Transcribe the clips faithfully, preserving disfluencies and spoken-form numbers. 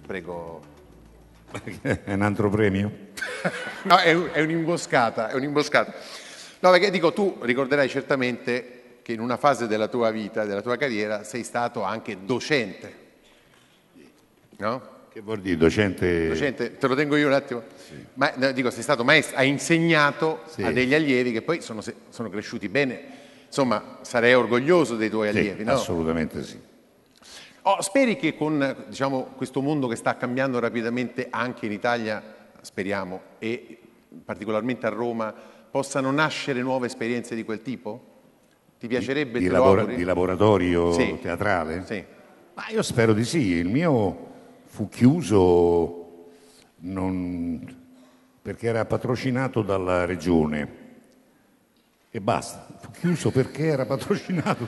Prego. È un altro premio? No, è, un, è un'imboscata, è un'imboscata. No, perché dico, tu ricorderai certamente che in una fase della tua vita, della tua carriera, sei stato anche docente, no? Che vuol dire docente? Docente, te lo tengo io un attimo. Sì. Ma no, dico, sei stato maestro, hai insegnato sì. a degli allievi che poi sono, sono cresciuti bene. Insomma, sarei orgoglioso dei tuoi allievi, sì, no? Assolutamente sì. Oh, speri che con, diciamo, questo mondo che sta cambiando rapidamente anche in Italia, speriamo, e particolarmente a Roma, possano nascere nuove esperienze di quel tipo? Ti piacerebbe? Di, te di, lo lavora, auguri? di laboratorio sì. teatrale? Sì. Ma io spero di sì. Il mio fu chiuso non... perché era patrocinato dalla regione e basta. Fu chiuso perché era patrocinato.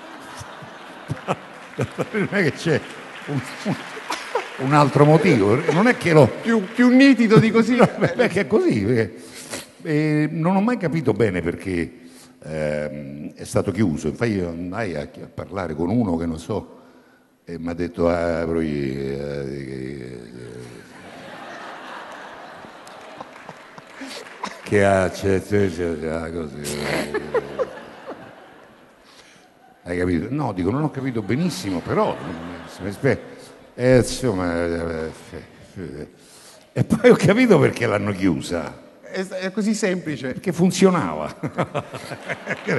Non è che c'è un, un, un altro motivo. Non è che lo più, più nitido di così. No, perché è così. Perché, eh, non ho mai capito bene perché eh, è stato chiuso. Infatti io andai a, a parlare con uno che non so e mi ha detto ah, però io, eh, che ha c'è, c'è, c'è, così. Hai capito? No, dico, non ho capito benissimo, però eh, insomma, e poi ho capito perché l'hanno chiusa. È, è così semplice. Perché funzionava. Che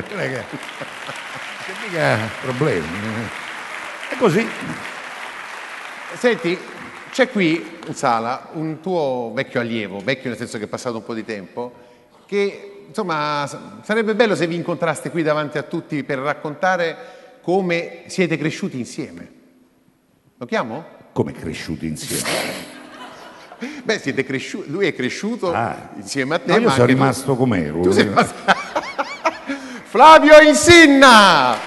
mica problemi. È così. Senti, c'è qui in sala un tuo vecchio allievo, vecchio nel senso che è passato un po' di tempo, che insomma sarebbe bello se vi incontraste qui davanti a tutti per raccontare come siete cresciuti insieme. Lo chiamo? Come cresciuti insieme? Beh, siete cresciuti, lui è cresciuto ah, insieme a te. No, io ma sono anche rimasto tu... com'ero. Tu sei... Flavio Insinna!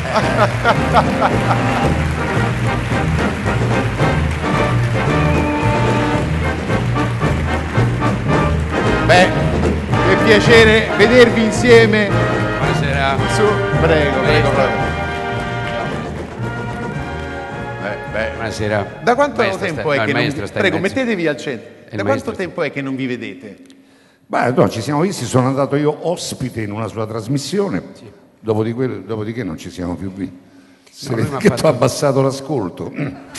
Beh, che piacere vedervi insieme. Buonasera. Su, prego, prego, prego. Eh, beh. Buonasera. Da quanto maestro tempo sta... è no, che non vi... Prego, mettetevi al centro. Il da quanto sta... tempo è che non vi vedete? Beh, no, ci siamo visti, sono andato io ospite in una sua trasmissione, sì. Dopodiché, dopodiché non ci siamo più visti. Se no, vede che fatto... tu hai abbassato l'ascolto.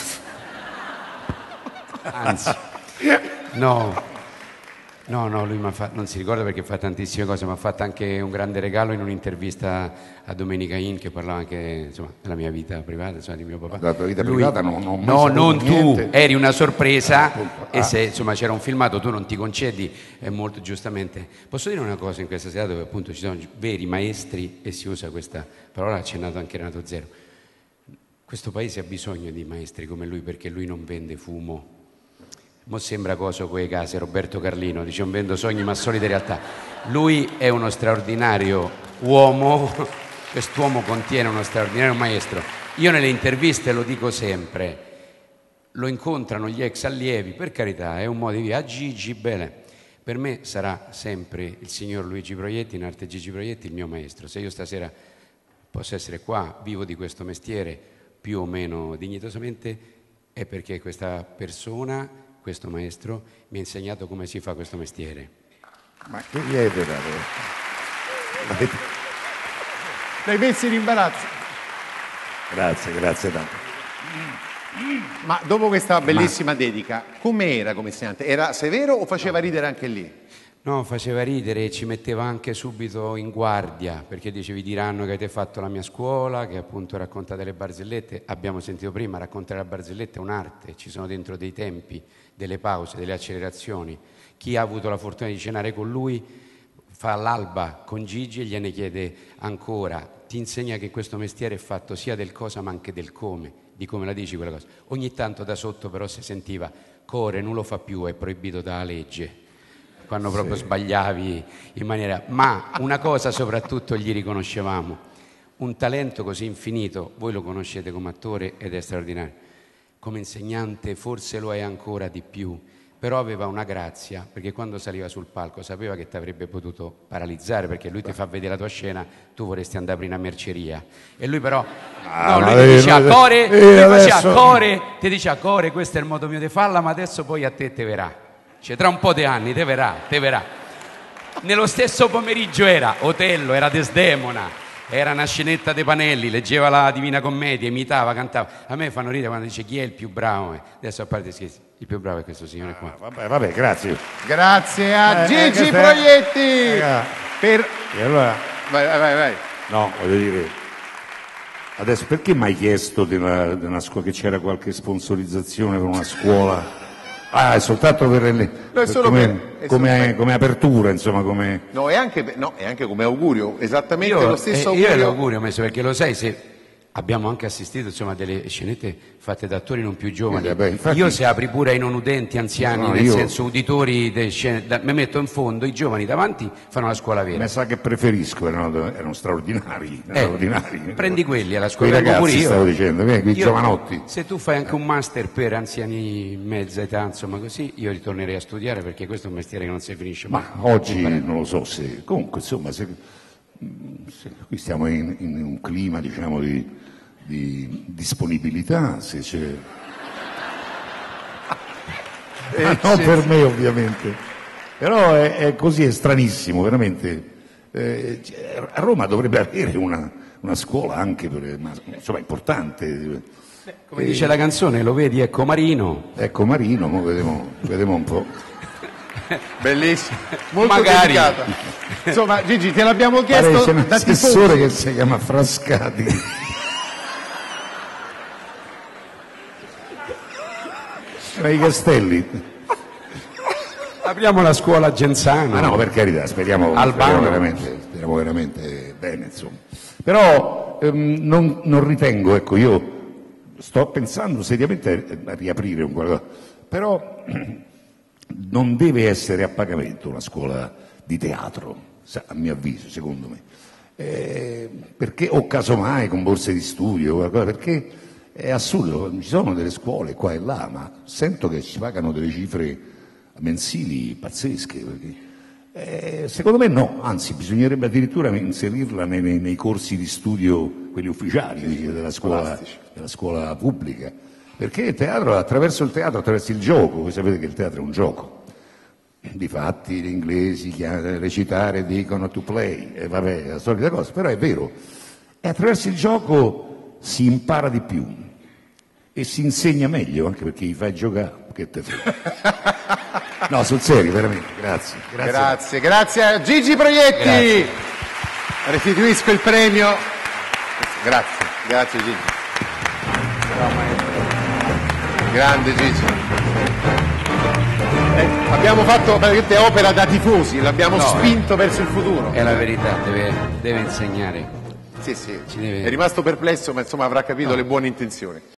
Anzi, no. No, no, lui fa, non si ricorda perché fa tantissime cose, ma ha fatto anche un grande regalo in un'intervista a Domenica In che parlava anche insomma, della mia vita privata, insomma, di mio papà. La tua vita lui, privata non, non No, non niente. Tu, eri una sorpresa ah, e ah. se insomma c'era un filmato tu non ti concedi eh, molto giustamente. Posso dire una cosa in questa sera dove appunto ci sono veri maestri e si usa questa parola, ha accennato anche Renato Zero. Questo paese ha bisogno di maestri come lui perché lui non vende fumo. Mo sembra coso quei casi, Roberto Carlino, dice non vendo sogni ma solide realtà. Lui è uno straordinario uomo, quest'uomo contiene uno straordinario maestro. Io nelle interviste lo dico sempre, lo incontrano gli ex allievi, per carità, è un modo di via, a Gigi, bene, per me sarà sempre il signor Luigi Proietti, in arte Gigi Proietti, il mio maestro. Se io stasera posso essere qua, vivo di questo mestiere più o meno dignitosamente, è perché questa persona... questo maestro mi ha insegnato come si fa questo mestiere. Ma che lieve davvero. L'hai messo in imbarazzo. Grazie, grazie tanto. Ma dopo questa bellissima Ma... dedica, com'era come insegnante? Era severo o faceva no. ridere anche lì? No, faceva ridere e ci metteva anche subito in guardia, perché dicevi diranno che avete fatto la mia scuola, che appunto raccontate le barzellette. Abbiamo sentito prima, raccontare la barzelletta è un'arte, ci sono dentro dei tempi, delle pause, delle accelerazioni. Chi ha avuto la fortuna di cenare con lui fa l'alba con Gigi e gliene chiede ancora. Ti insegna che questo mestiere è fatto sia del cosa ma anche del come, di come la dici quella cosa. Ogni tanto da sotto però si sentiva Core, non lo fa più, è proibito dalla legge. Quando proprio sì. sbagliavi in maniera... Ma una cosa soprattutto gli riconoscevamo, un talento così infinito, voi lo conoscete come attore ed è straordinario, come insegnante forse lo è ancora di più, però aveva una grazia, perché quando saliva sul palco sapeva che ti avrebbe potuto paralizzare, perché lui ti fa vedere la tua scena, tu vorresti andare a aprire una merceria, e lui però Ah, no, lui ma ti eh, dice a no, core, eh, lui faceva adesso- core, ti dice a core, questo è il modo mio di farla, ma adesso poi a te te verrà, cioè tra un po' di anni te verrà, te verrà. Nello stesso pomeriggio era Otello, era Desdemona, era una scenetta dei Panelli, leggeva la Divina Commedia, imitava, cantava. A me fanno ridere quando dice chi è il più bravo. Adesso a parte scherzi, il più bravo è questo signore qua. Vabbè, vabbè, grazie. Grazie a Eh, Gigi eh, Proietti. eh, Per... E allora, Vai, vai, vai, vai. no, voglio dire, adesso perché mi hai chiesto di una, di una scuola, che c'era qualche sponsorizzazione per una scuola? Ah, è soltanto per, le, No, è solo come, per- è come- solo per- come apertura, insomma, come... No, è anche, no, è anche come augurio, esattamente Io, lo stesso eh, io augurio. l'augurio ho messo perché lo sai, se abbiamo anche assistito insomma a delle scenette fatte da attori non più giovani. Eh, beh, infatti- Io se apri pure ai non udenti, anziani, No, nel io- senso uditori delle scene, da- mi metto in fondo, i giovani davanti fanno la scuola vera. Mi sa che preferisco, erano, erano straordinari, Eh, straordinari. prendi quelli alla Quei scuola, vengo pure ragazzi, io. stavo dicendo, quei quei Io- giovanotti. Se tu fai anche un master per anziani mezza età, insomma così, io ritornerei a studiare perché questo è un mestiere che non si finisce mai. Ma oggi non lo so se... Comunque, insomma, se, se- qui stiamo in, in un clima, diciamo, di, di disponibilità, se c'è... Ah, non per me, ovviamente. Però è, è così, è stranissimo, veramente. Eh, cioè, a Roma dovrebbe avere una, una scuola anche per, ma, insomma, importante. Come dice la canzone, lo vedi, ecco Marino. Ecco Marino, mo vediamo, vediamo un po'. Bellissimo, molto Magari. dedicata. Insomma, Gigi, te l'abbiamo Pare chiesto c'è un da assessore tifosi. che si chiama Frascati. Nei Castelli. Apriamo la scuola Genzano. Ma no, per carità, speriamo, Albano. speriamo, veramente, speriamo veramente bene, insomma. Però ehm, non, non ritengo, ecco, io sto pensando seriamente a riaprire un qualcosa, però non deve essere a pagamento una scuola di teatro, sa- a mio avviso, secondo me. Eh, perché, o casomai con borse di studio, qualcosa, perché è assurdo, ci sono delle scuole qua e là, ma sento che ci pagano delle cifre mensili pazzesche. Perché, eh, secondo me no, anzi bisognerebbe addirittura inserirla nei, nei- nei corsi di studio, quelli ufficiali dice, della, scuola, della scuola pubblica, perché il teatro, attraverso il teatro, attraverso il gioco, voi sapete che il teatro è un gioco. Difatti gli inglesi chiam- recitare dicono to play, e vabbè, è la solita cosa, però è vero, e attraverso il gioco si impara di più e si insegna meglio, anche perché gli fai giocare, che te frega. No, sul serio, veramente, grazie. Grazie. Grazie, grazie a Gigi Proietti. Grazie. Restituisco il premio. Grazie, grazie Gigi. Grande Gigi. Eh, abbiamo fatto praticamente opera da tifosi, l'abbiamo No, spinto verso il futuro. È la verità, deve, deve insegnare. Sì, sì. Ci deve- È rimasto perplesso, ma insomma avrà capito le buone intenzioni.